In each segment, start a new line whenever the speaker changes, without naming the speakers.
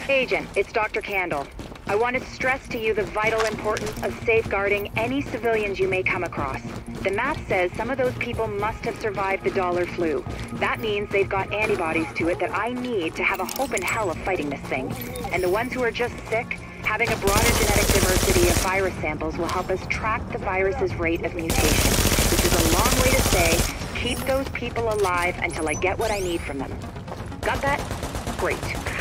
Agent, it's Dr. Candle. I want to stress to you the vital importance of safeguarding any civilians you may come across. The math says some of those people must have survived the dollar flu. That means they've got antibodies to it that I need to have a hope in hell of fighting this thing. And the ones who are just sick, having a broader genetic diversity of virus samples will help us track the virus's rate of mutation. Which is a long way to say, keep those people alive until I get what I need from them. Got that? Great.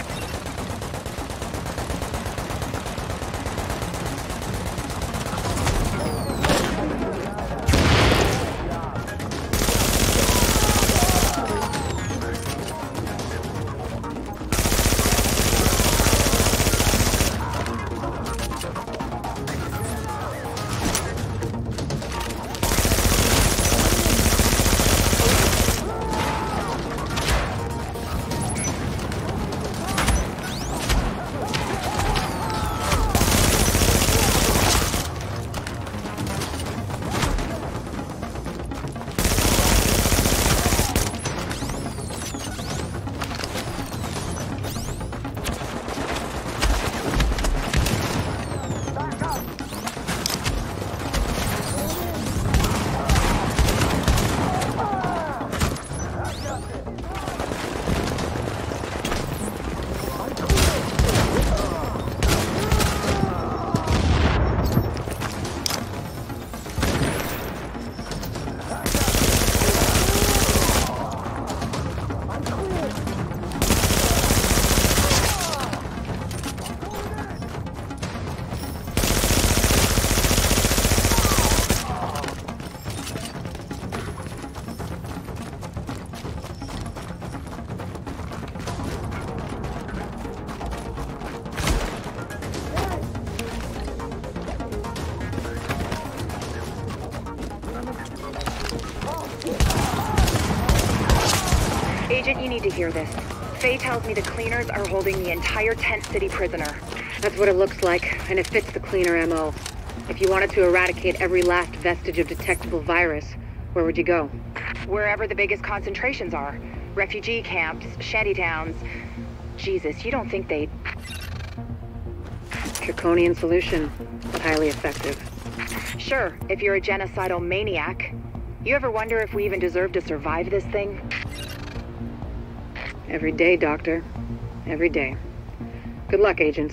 Agent, you need to hear this. Faye tells me the cleaners are holding the entire Tent City prisoner.
That's what it looks like, and it fits the cleaner MO. If you wanted to eradicate every last vestige of detectable virus, where would you go?
Wherever the biggest concentrations are. Refugee camps, shantytowns. Jesus, you don't think they'd...
Draconian solution, but highly effective.
Sure, if you're a genocidal maniac. You ever wonder if we even deserve to survive this thing?
Every day, Doctor. Every day. Good luck, agents.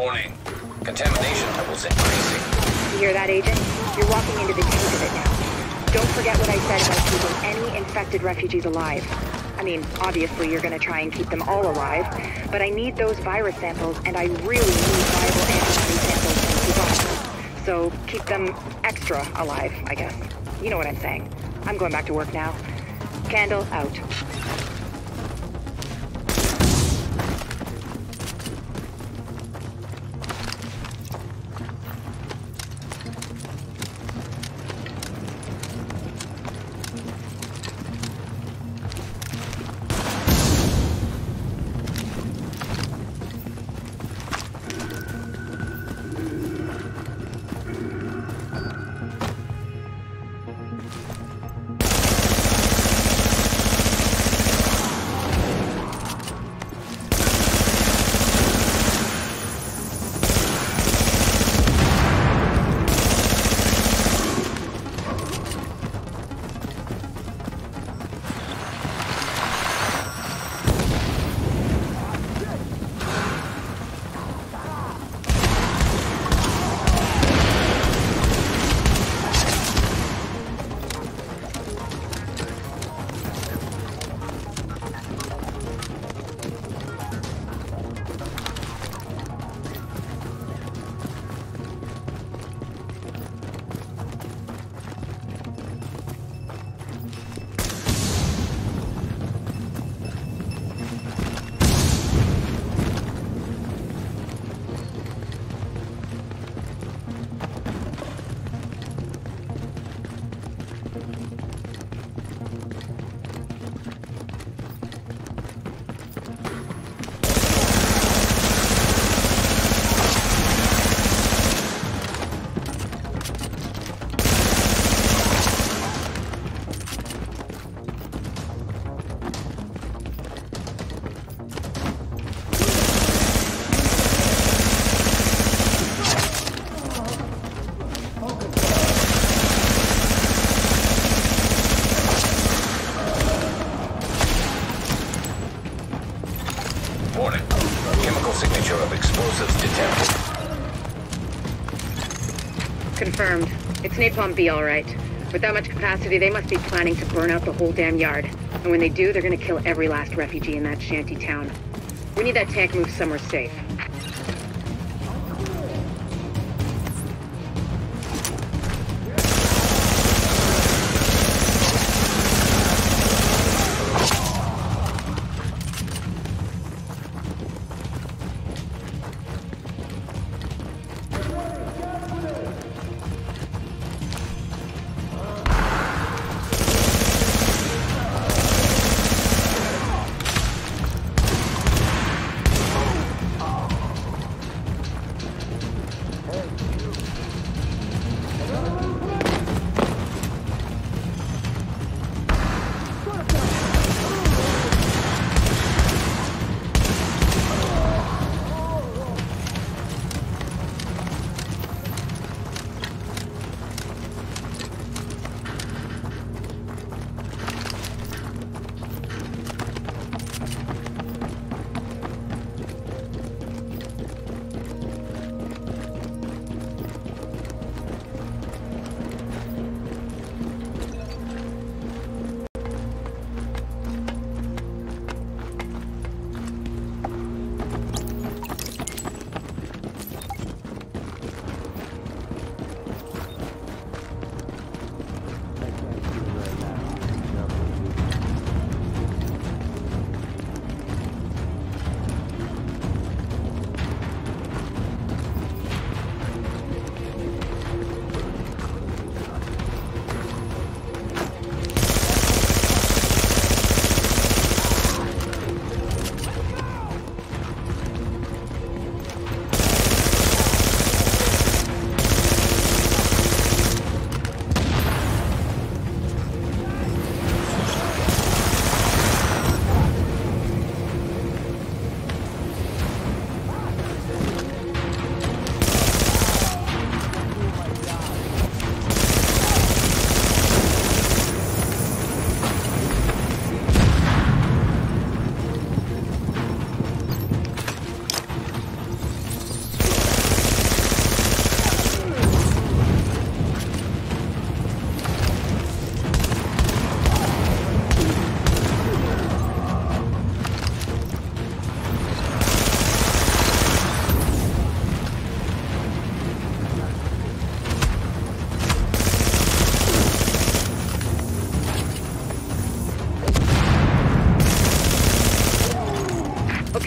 Warning. Contamination levels increasing.
You hear that, Agent? You're walking into the teeth of it now. Don't forget what I said about keeping any infected refugees alive. I mean, obviously you're gonna try and keep them all alive, but I need those virus samples, and I really need viable antibody samples from Cuba. So keep them extra alive, I guess. You know what I'm saying. I'm going back to work now. Candle out.
Warning. Chemical signature of explosives detected.
Confirmed. It's Napalm B, all right. With that much capacity, they must be planning to burn out the whole damn yard. And when they do, they're gonna kill every last refugee in that shanty town. We need that tank moved somewhere safe.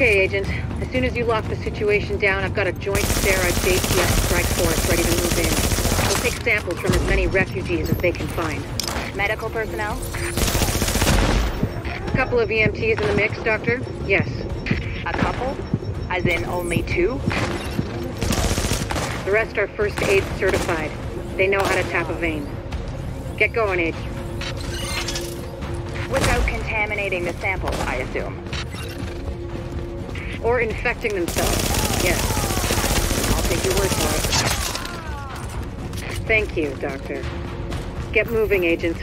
Okay, Agent. As soon as you lock the situation down, I've got a joint steroid JTF strike force ready to move in. We'll take samples from as many refugees as they can find.
Medical personnel?
A couple of EMTs in the mix, Doctor? Yes.
A couple? As in only 2?
The rest are first aid certified. They know how to tap a vein. Get going, Agent.
Without contaminating the samples, I assume.
Or infecting themselves. Yes. I'll take your word for it. Thank you, Doctor. Get moving, Agent.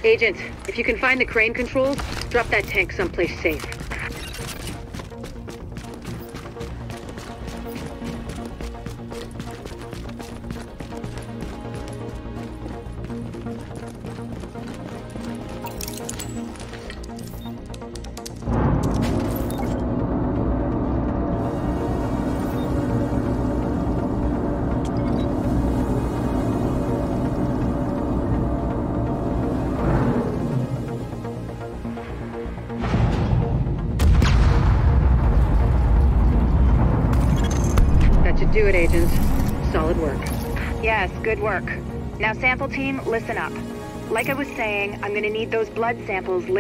Agent, if you can find the crane controls, drop that tank someplace safe. That should do it, Agent. Solid work.
Yes, good work. Now, sample team, listen up. Like I was saying, I'm gonna need those blood samples